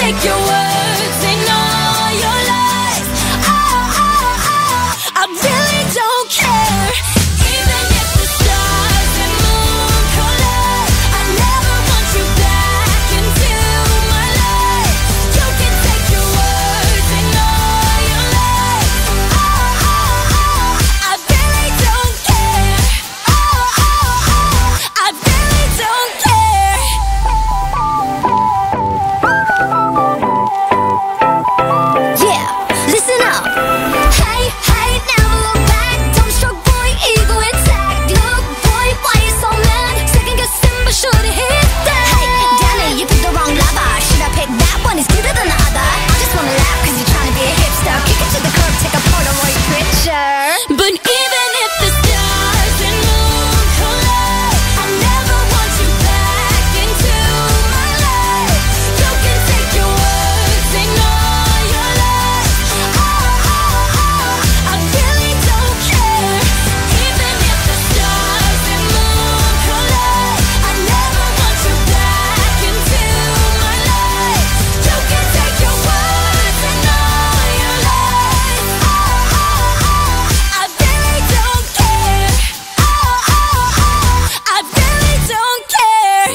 take your words and all your lies. I really don't care. Even if the stars and moon collide, I never want you back into my life. You can take your words and all your lies. I really don't care. I really don't care. Yeah, listen up. Hey, hey, never look back. Don't stroke, boy, ego intact. Look, boy, why you so mad? Second guessing, but should've hit that. Hey, Danny, you picked the wrong lover. Should I pick that one? It's cuter than the other. I just wanna laugh cause you're trying to be a hipster. Kick it to the curb, take a Polaroid picture. But even if the stars and moon collide, I never want you back into my life. You can take your words and all your lies. I really don't care. Even if the stars and moon collide, I never want you back into my life. You can take your words and all your lies. I really don't care. I really don't care.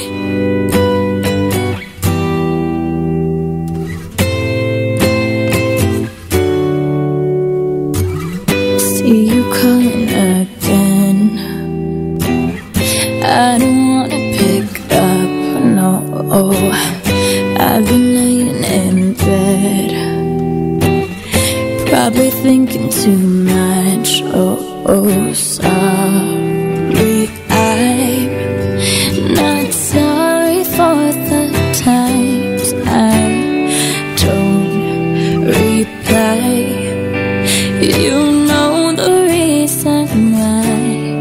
See you calling again. I don't wanna pick up, no. I've been laying in bed, probably thinking too much. Sorry, I'm not sorry for the times I don't reply. You know the reason why.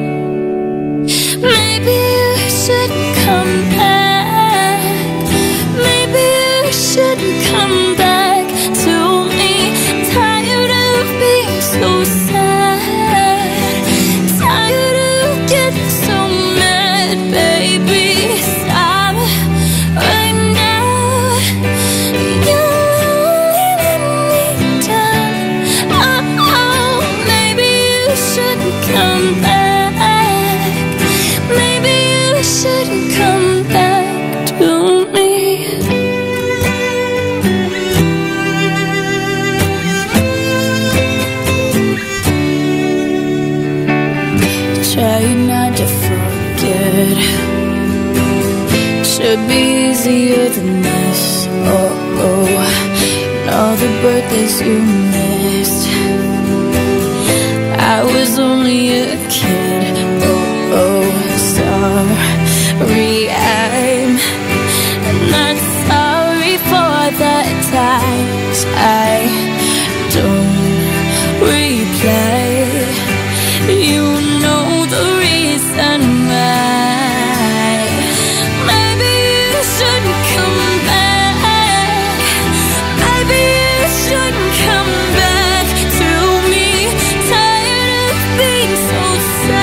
Maybe you should come back. Maybe you should come back to me. Tired of being so sad. Tired of getting so mad, baby. Stop right now. You're only letting me down. Oh, maybe you shouldn't come back. Maybe you shouldn't come back to me. Try not to forget. Should be easier than this. And all the birthdays you missed. I was only a kid. Sorry, I'm not sorry for the times I don't reply. You know the reason why. Maybe you shouldn't come back. Maybe you shouldn't come back to me. Tired of being so sad.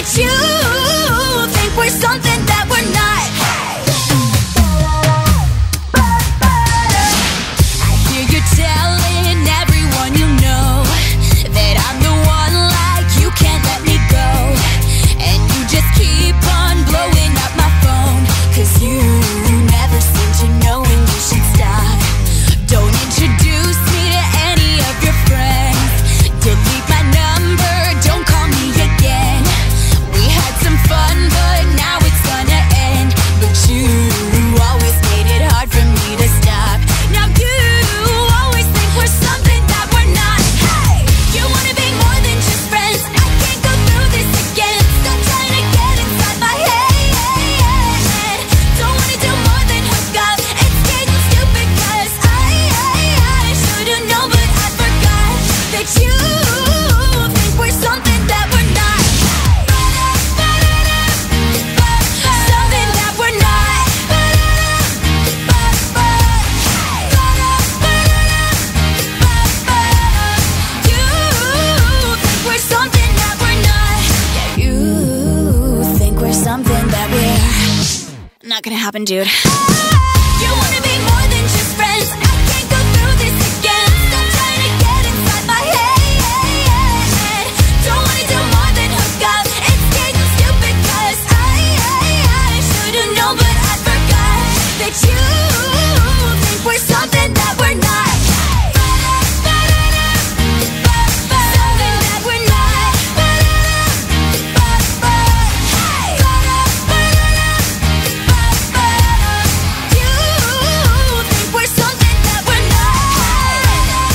that you think we're something that we're not. I hear you telling everyone you know that I'm the one, like you can't let me go. And you just keep on blowing up my phone, 'cause you never seem to know when you should stop. Don't introduce me to any of your friends. Delete my number, don't call me again. We had some fun, but now it's gonna end. But you always made it hard for me to stop. Now you always think we're something that we're not. Hey, you wanna be more than just friends. I can't go through this again. Stop trying to get inside my head. Don't wanna do more than hook up. It's getting stupid, 'cause I should've known, but I forgot that you think we're something that we're not. Something that we're not. You think we're something that we're not. Yeah, you think we're something that we're not gonna happen, dude. You wanna be more than just friends. I can't go through this again. Stop trying to get inside my head. Don't wanna do more than hook up. It's getting stupid, 'cause I should've known, but I forgot that you think we're something that we're not. Something that we're not. You think we're something that we're not.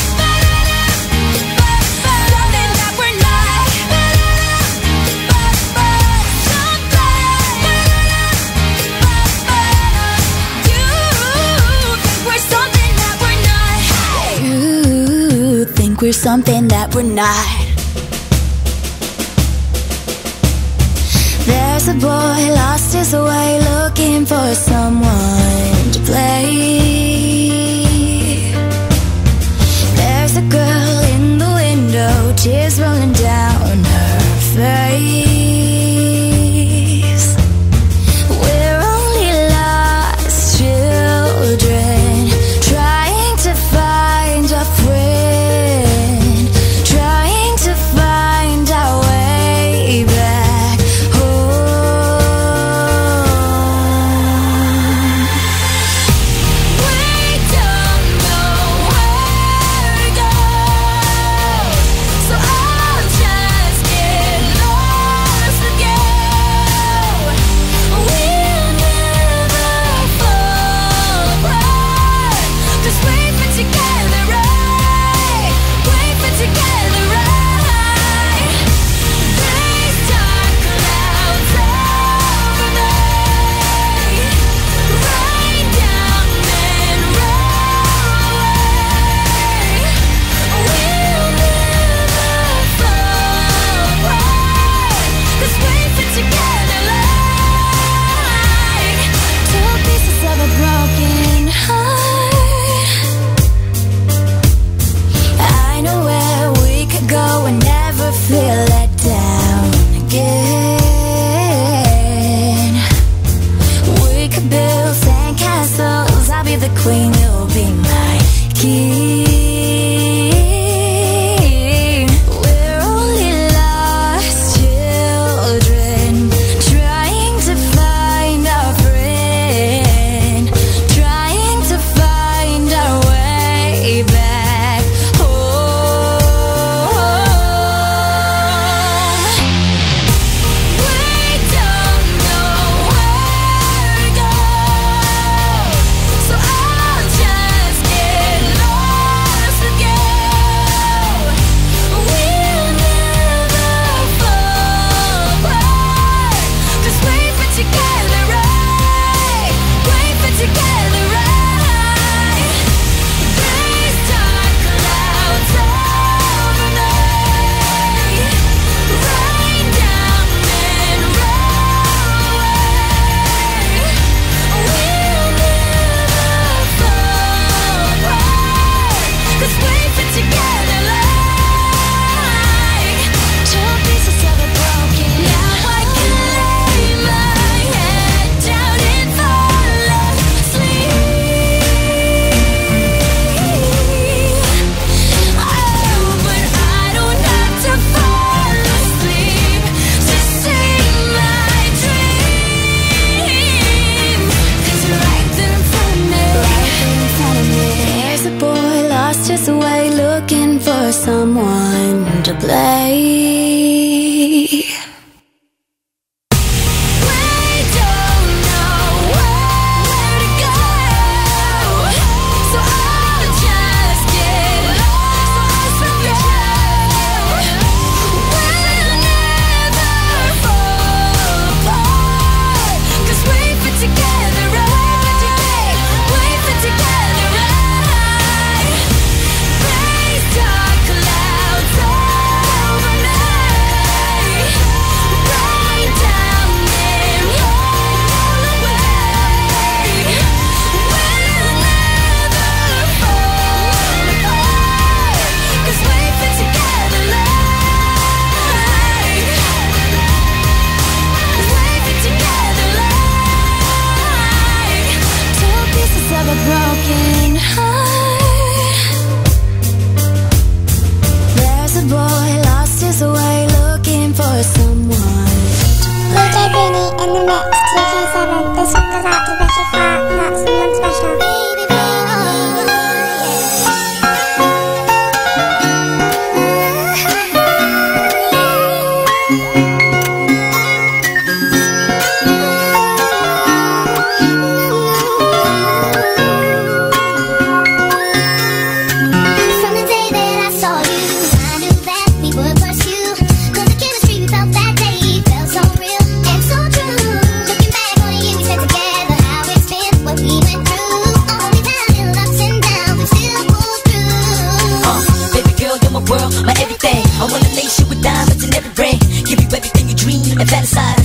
Something that we're not. You think we're something that we're not. There's a boy lost his way, looking for someone to play. There's a girl in the window, tears rolling down her face. We're only lost children, trying to find a friend, trying to find our way back home. We don't know where it goes, so I'll just get lost. in the mix, TK7. This one goes out to Becky Clark, and that's someone special. From the day that I saw you, I knew that we would pursue. 'Cause the chemistry we felt that day felt so real and so true. Looking back on the year we spent together, how it's been, what we went through. All we've had little ups and downs, we still pulled through. Baby girl, you're my world, my everything. I wanna lace you with diamonds in every ring. Give you everything you dream and fantasize.